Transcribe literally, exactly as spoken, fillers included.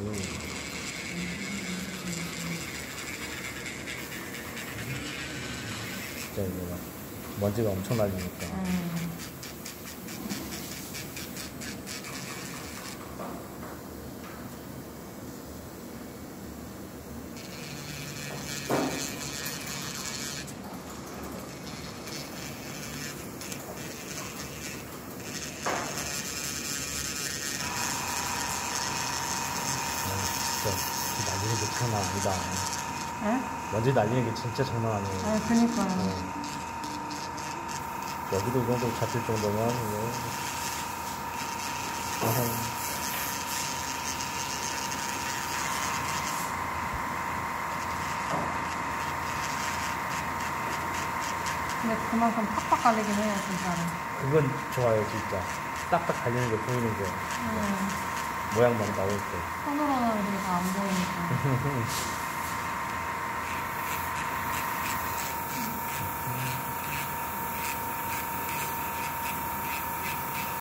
음. 진짜 이게 막 먼지가 엄청 날리니까. 음. 날리는 게 장난 아니다. 에? 먼지 날리는 게 진짜 장난 아니에요. 아, 그니까요. 어. 여기도 이 정도 잡힐 정도면, 이거. 어허. 근데 그만큼 팍팍 갈리긴 해요, 진짜로. 그건 좋아요, 진짜. 딱딱 갈리는 게 보이는 게. 음. 모양만 나올 때. 손으로는 그게 다 안 보이니까.